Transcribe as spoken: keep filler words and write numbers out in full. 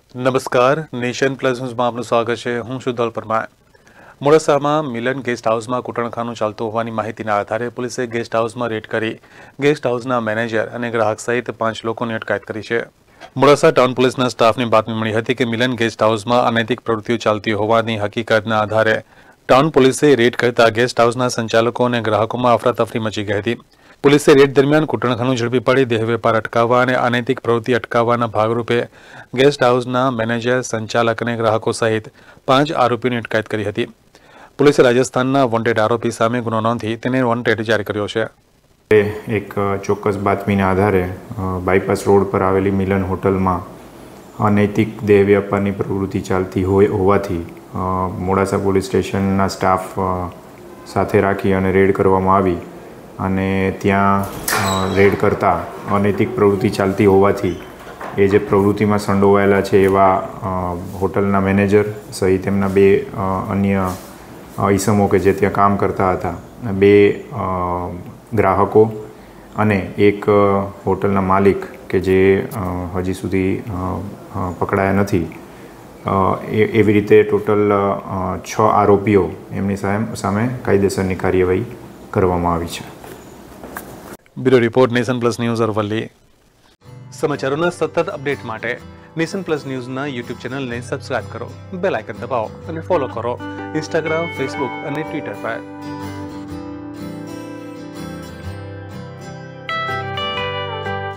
નમસ્કાર, nation plus ન્યૂઝમાં આપનું સ્વાગત છે. હું છું ધોલ પરમાર. મોડાસામાં મિલન ગેસ્ટ હાઉસમાં કૂટણખાનું ચાલતું હોવાની માહિતીના આધારે પોલીસે ગેસ્ટ હાઉસમાં રેડ કરી ગેસ્ટ હાઉસના મેનેજર અને ગ્રાહક સહિત પાંચ લોકોની અટકાયત કરી છે. મોડાસા ટાઉન પોલીસના સ્ટાફની બાતમી મળી હતી કે મિલન ગેસ્ટ હાઉસમાં અનૈતિક પ્રવૃત્તિઓ ચાલતી હોવાની હકીકતના આધારે ટાઉન પોલીસે રેડ કરતા ગેસ્ટ હાઉસના સંચાલકો અને ગ્રાહકોમાં અફરાતફરી મચી ગઈ હતી. પોલીસે રેડ દરમિયાન કૂટણખાનું ઝડપી પાડી દેહ વેપાર અટકાવવા અને અનૈતિક પ્રવૃત્તિ અટકાવવાના ભાગરૂપે ગેસ્ટ હાઉસના મેનેજર, સંચાલક અને ગ્રાહકો સહિત પાંચ આરોપીઓની અટકાયત કરી હતી. પોલીસે રાજસ્થાનના વોન્ટેડ આરોપી સામે ગુનો નોંધી તેને વોન્ટેડ જારી કર્યો છે. એક ચોક્કસ બાતમીના આધારે બાયપાસ રોડ પર આવેલી મિલન હોટલમાં અનૈતિક દેહ વ્યાપારની પ્રવૃત્તિ ચાલતી હોય હોવાથી મોડાસા પોલીસ સ્ટેશનના સ્ટાફ સાથે રાખી અને રેડ કરવામાં આવી અને ત્યાં રેડ કરતા અનૈતિક પ્રવૃત્તિ ચાલતી હોવાથી એ જે પ્રવૃત્તિમાં સંડોવાયેલા છે એવા હોટલના મેનેજર સહિત તેમના બે અન્ય ઈસમો કે જે ત્યાં કામ કરતા હતા, બે ગ્રાહકો અને એક હોટલના માલિક કે જે હજી સુધી પકડાયા નથી, એવી રીતે ટોટલ છ આરોપીઓ એમની સામે કાયદેસરની કાર્યવાહી કરવામાં આવી છે. Bureau report, nation plus news, Aravalli. સમાચારોના સતત અપડેટ માટે નેશન પ્લસ ન્યૂઝના યુટ્યુબ ચેનલને સબસ્ક્રાઇબ કરો, બેલ આઇકન દબાવો અને ફોલો કરો ઇન્સ્ટાગ્રામ, ફેસબુક અને ટ્વિટર પર.